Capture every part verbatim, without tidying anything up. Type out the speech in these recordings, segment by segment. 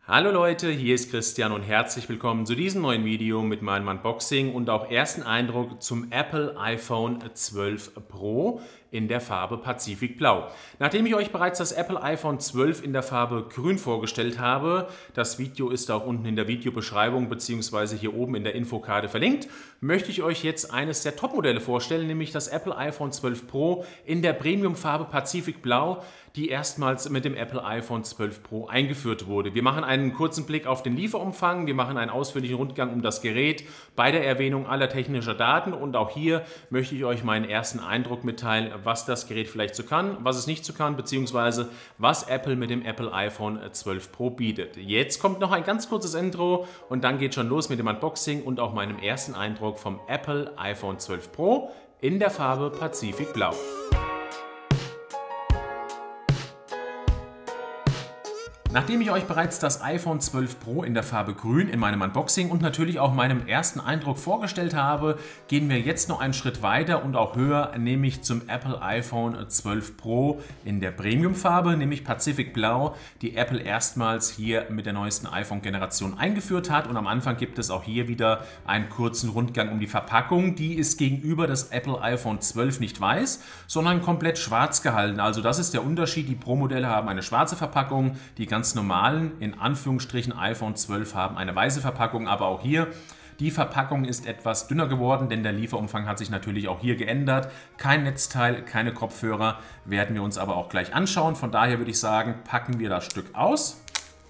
Hallo Leute, hier ist Christian und herzlich willkommen zu diesem neuen Video mit meinem Unboxing und auch ersten Eindruck zum Apple iPhone zwölf Pro in der Farbe Pazifik Blau. Nachdem ich euch bereits das Apple iPhone zwölf in der Farbe Grün vorgestellt habe, das Video ist auch unten in der Videobeschreibung bzw. hier oben in der Infokarte verlinkt, möchte ich euch jetzt eines der Topmodelle vorstellen, nämlich das Apple iPhone zwölf Pro in der Premium-Farbe Pazifik Blau, die erstmals mit dem Apple iPhone zwölf Pro eingeführt wurde. Wir machen einen kurzen Blick auf den Lieferumfang, wir machen einen ausführlichen Rundgang um das Gerät bei der Erwähnung aller technischer Daten und auch hier möchte ich euch meinen ersten Eindruck mitteilen, was das Gerät vielleicht so kann, was es nicht so kann, beziehungsweise was Apple mit dem Apple iPhone zwölf Pro bietet. Jetzt kommt noch ein ganz kurzes Intro und dann geht schon los mit dem Unboxing und auch meinem ersten Eindruck vom Apple iPhone zwölf Pro in der Farbe Pazifik Blau. Nachdem ich euch bereits das iPhone zwölf Pro in der Farbe Grün in meinem Unboxing und natürlich auch meinem ersten Eindruck vorgestellt habe, gehen wir jetzt noch einen Schritt weiter und auch höher, nämlich zum Apple iPhone zwölf Pro in der Premium-Farbe, nämlich Pazifik Blau, die Apple erstmals hier mit der neuesten iPhone-Generation eingeführt hat. Und am Anfang gibt es auch hier wieder einen kurzen Rundgang um die Verpackung. Die ist gegenüber des Apple iPhone zwölf nicht weiß, sondern komplett schwarz gehalten. Also das ist der Unterschied. Die Pro-Modelle haben eine schwarze Verpackung, die ganz Ganz normalen, in Anführungsstrichen iPhone zwölf haben eine weiße Verpackung, aber auch hier, die Verpackung ist etwas dünner geworden, denn der Lieferumfang hat sich natürlich auch hier geändert. Kein Netzteil, keine Kopfhörer, werden wir uns aber auch gleich anschauen. Von daher würde ich sagen, packen wir das Stück aus.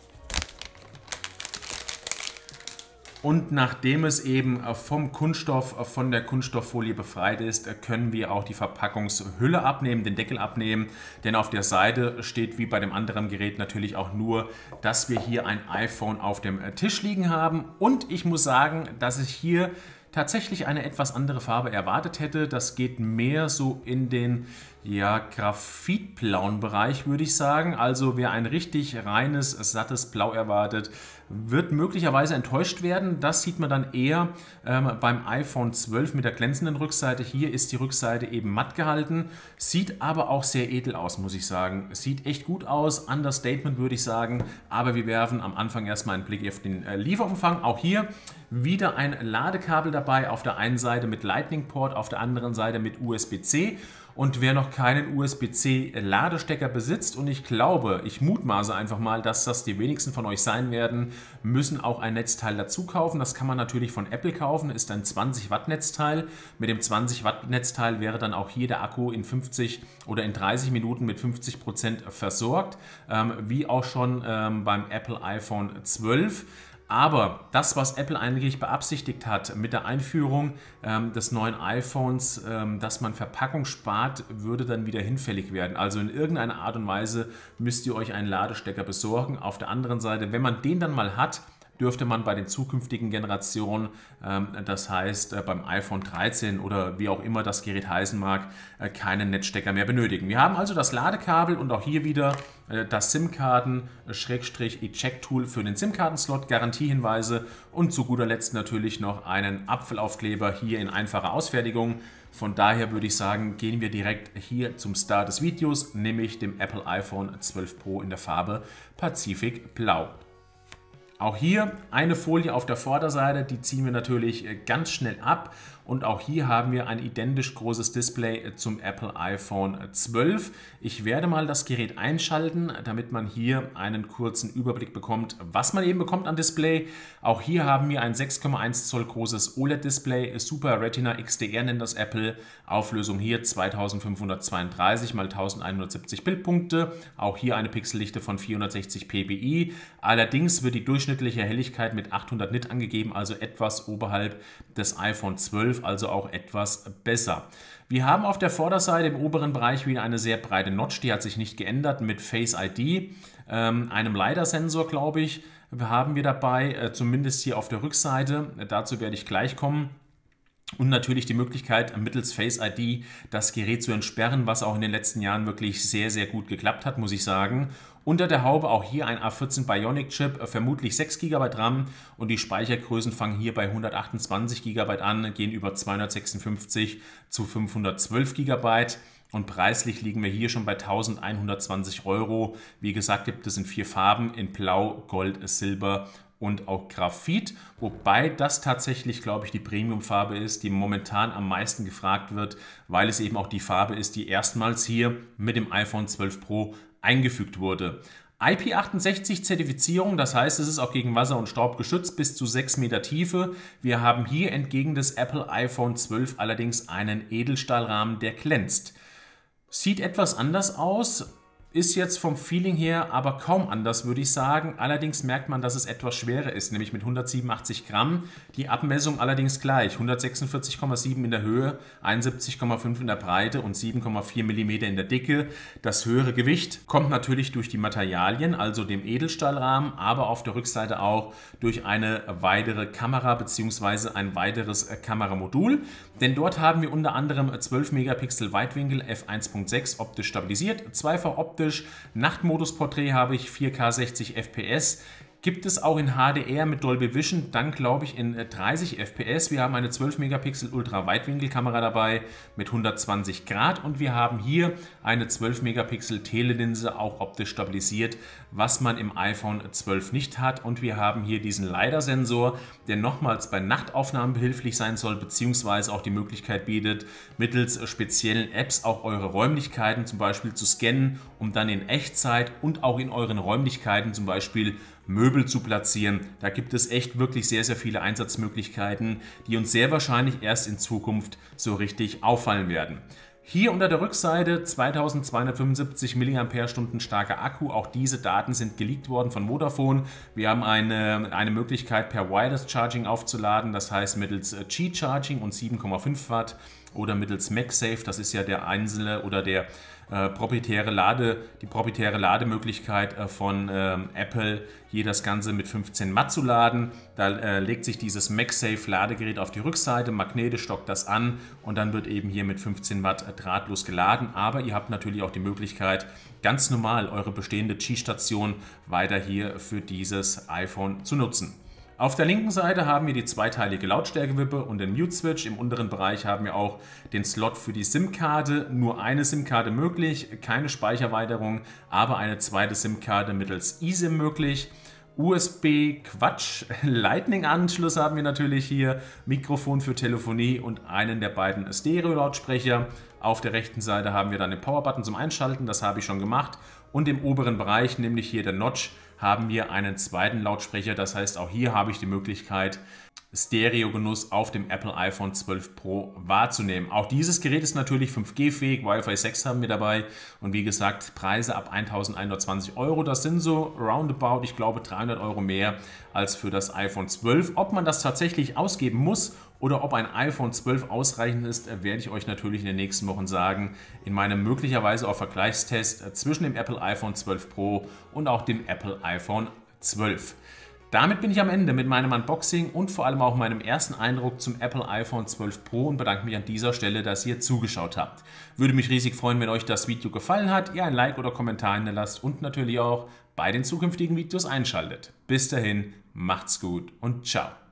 Und nachdem es eben vom Kunststoff, von der Kunststofffolie befreit ist, können wir auch die Verpackungshülle abnehmen, den Deckel abnehmen. Denn auf der Seite steht wie bei dem anderen Gerät natürlich auch nur, dass wir hier ein iPhone auf dem Tisch liegen haben. Und ich muss sagen, dass ich hier tatsächlich eine etwas andere Farbe erwartet hätte. Das geht mehr so in den ja, graphitblauen Bereich, würde ich sagen. Also wer ein richtig reines, sattes Blau erwartet, wird möglicherweise enttäuscht werden. Das sieht man dann eher ähm, beim iPhone zwölf mit der glänzenden Rückseite. Hier ist die Rückseite eben matt gehalten, sieht aber auch sehr edel aus, muss ich sagen. Sieht echt gut aus, Understatement würde ich sagen, aber wir werfen am Anfang erstmal einen Blick auf den äh, Lieferumfang. Auch hier wieder ein Ladekabel dabei, auf der einen Seite mit Lightning Port, auf der anderen Seite mit U S B C. Und wer noch keinen U S B C Ladestecker besitzt, und ich glaube, ich mutmaße einfach mal, dass das die wenigsten von euch sein werden, müssen auch ein Netzteil dazu kaufen. Das kann man natürlich von Apple kaufen, ist ein zwanzig Watt Netzteil. Mit dem zwanzig Watt Netzteil wäre dann auch hier der Akku in fünfzig oder in dreißig Minuten mit fünfzig Prozent versorgt, ähm, wie auch schon ähm, beim Apple iPhone zwölf. Aber das, was Apple eigentlich beabsichtigt hat mit der Einführung ähm, des neuen iPhones, ähm, dass man Verpackung spart, würde dann wieder hinfällig werden. Also in irgendeiner Art und Weise müsst ihr euch einen Ladestecker besorgen. Auf der anderen Seite, wenn man den dann mal hat, dürfte man bei den zukünftigen Generationen, ähm, das heißt äh, beim iPhone dreizehn oder wie auch immer das Gerät heißen mag, äh, keinen Netzstecker mehr benötigen. Wir haben also das Ladekabel und auch hier wieder äh, das SIM-Karten-Eject-Tool für den SIM-Karten-Slot, Garantiehinweise und zu guter Letzt natürlich noch einen Apfelaufkleber hier in einfacher Ausfertigung. Von daher würde ich sagen, gehen wir direkt hier zum Start des Videos, nämlich dem Apple iPhone zwölf Pro in der Farbe Pazifik Blau. Auch hier eine Folie auf der Vorderseite, die ziehen wir natürlich ganz schnell ab. Und auch hier haben wir ein identisch großes Display zum Apple iPhone zwölf. Ich werde mal das Gerät einschalten, damit man hier einen kurzen Überblick bekommt, was man eben bekommt an Display. Auch hier haben wir ein sechs Komma eins Zoll großes O L E D-Display, Super Retina X D R nennt das Apple. Auflösung hier zweitausendfünfhundertzweiunddreißig mal elfhundertsiebzig Bildpunkte. Auch hier eine Pixeldichte von vierhundertsechzig p p i. Allerdings wird die durchschnittliche Helligkeit mit achthundert Nit angegeben, also etwas oberhalb des iPhone zwölf. Also auch etwas besser. Wir haben auf der Vorderseite im oberen Bereich wieder eine sehr breite Notch, die hat sich nicht geändert, mit Face I D, ähm, einem LiDAR-Sensor, glaube ich, haben wir dabei, äh, zumindest hier auf der Rückseite. Dazu werde ich gleich kommen. Und natürlich die Möglichkeit, mittels Face I D das Gerät zu entsperren, was auch in den letzten Jahren wirklich sehr, sehr gut geklappt hat, muss ich sagen. Unter der Haube auch hier ein A vierzehn Bionic Chip, vermutlich sechs Gigabyte RAM und die Speichergrößen fangen hier bei hundertachtundzwanzig Gigabyte an, gehen über zweihundertsechsundfünfzig zu fünfhundertzwölf Gigabyte. und preislich liegen wir hier schon bei eintausendeinhundertzwanzig Euro. Wie gesagt, gibt es in vier Farben, in Blau, Gold, Silber und auch Graphit, wobei das tatsächlich, glaube ich, die Premium-Farbe ist, die momentan am meisten gefragt wird, weil es eben auch die Farbe ist, die erstmals hier mit dem iPhone zwölf Pro eingefügt wurde. I P achtundsechzig Zertifizierung, das heißt, es ist auch gegen Wasser und Staub geschützt, bis zu sechs Meter Tiefe. Wir haben hier entgegen des Apple iPhone zwölf allerdings einen Edelstahlrahmen, der glänzt. Sieht etwas anders aus, ist jetzt vom Feeling her aber kaum anders, würde ich sagen. Allerdings merkt man, dass es etwas schwerer ist, nämlich mit hundertsiebenundachtzig Gramm. Die Abmessung allerdings gleich, hundertsechsundvierzig Komma sieben in der Höhe, einundsiebzig Komma fünf in der Breite und sieben Komma vier Millimeter in der Dicke. Das höhere Gewicht kommt natürlich durch die Materialien, also dem Edelstahlrahmen, aber auf der Rückseite auch durch eine weitere Kamera bzw. ein weiteres Kameramodul. Denn dort haben wir unter anderem zwölf Megapixel Weitwinkel f eins Punkt sechs optisch stabilisiert, zweifach optisch. Nachtmodus-Porträt habe ich vier K sechzig F P S. Gibt es auch in H D R mit Dolby Vision, dann glaube ich in dreißig F P S. Wir haben eine zwölf Megapixel Ultra-Weitwinkelkamera dabei mit hundertzwanzig Grad und wir haben hier eine zwölf Megapixel Telelinse, auch optisch stabilisiert, was man im iPhone zwölf nicht hat. Und wir haben hier diesen LiDAR-Sensor, der nochmals bei Nachtaufnahmen behilflich sein soll, beziehungsweise auch die Möglichkeit bietet, mittels speziellen Apps auch eure Räumlichkeiten zum Beispiel zu scannen, um dann in Echtzeit und auch in euren Räumlichkeiten zum Beispiel Möbel zu platzieren. Da gibt es echt wirklich sehr, sehr viele Einsatzmöglichkeiten, die uns sehr wahrscheinlich erst in Zukunft so richtig auffallen werden. Hier unter der Rückseite zweitausendzweihundertfünfundsiebzig Milliampere-Stunden starker Akku. Auch diese Daten sind geleakt worden von Vodafone. Wir haben eine, eine Möglichkeit per Wireless Charging aufzuladen, das heißt mittels Qi-Charging und sieben Komma fünf Watt oder mittels MagSafe, das ist ja der einzelne oder der äh, proprietäre Lade, die proprietäre Lademöglichkeit äh, von äh, Apple, hier das Ganze mit fünfzehn Watt zu laden. Da äh, legt sich dieses MagSafe Ladegerät auf die Rückseite, magnetisch stockt das an und dann wird eben hier mit fünfzehn Watt drahtlos geladen. Aber ihr habt natürlich auch die Möglichkeit, ganz normal eure bestehende Qi-Station weiter hier für dieses iPhone zu nutzen. Auf der linken Seite haben wir die zweiteilige Lautstärkewippe und den Mute-Switch. Im unteren Bereich haben wir auch den Slot für die SIM-Karte. Nur eine SIM-Karte möglich, keine Speichererweiterung, aber eine zweite SIM-Karte mittels eSIM möglich. U S B, Quatsch, Lightning-Anschluss haben wir natürlich hier, Mikrofon für Telefonie und einen der beiden Stereo-Lautsprecher. Auf der rechten Seite haben wir dann den Power-Button zum Einschalten, das habe ich schon gemacht. Und im oberen Bereich, nämlich hier der Notch, haben wir einen zweiten Lautsprecher. Das heißt, auch hier habe ich die Möglichkeit, Stereo-Genuss auf dem Apple iPhone zwölf Pro wahrzunehmen. Auch dieses Gerät ist natürlich fünf G fähig, Wi-Fi sechs haben wir dabei und wie gesagt, Preise ab eintausendeinhundertzwanzig Euro. Das sind so roundabout, ich glaube, dreihundert Euro mehr als für das iPhone zwölf. Ob man das tatsächlich ausgeben muss oder ob ein iPhone zwölf ausreichend ist, werde ich euch natürlich in den nächsten Wochen sagen, in meinem möglicherweise auch Vergleichstest zwischen dem Apple iPhone zwölf Pro und auch dem Apple iPhone zwölf. Damit bin ich am Ende mit meinem Unboxing und vor allem auch meinem ersten Eindruck zum Apple iPhone zwölf Pro und bedanke mich an dieser Stelle, dass ihr zugeschaut habt. Würde mich riesig freuen, wenn euch das Video gefallen hat, ihr ein Like oder Kommentar hinterlasst und natürlich auch bei den zukünftigen Videos einschaltet. Bis dahin, macht's gut und ciao.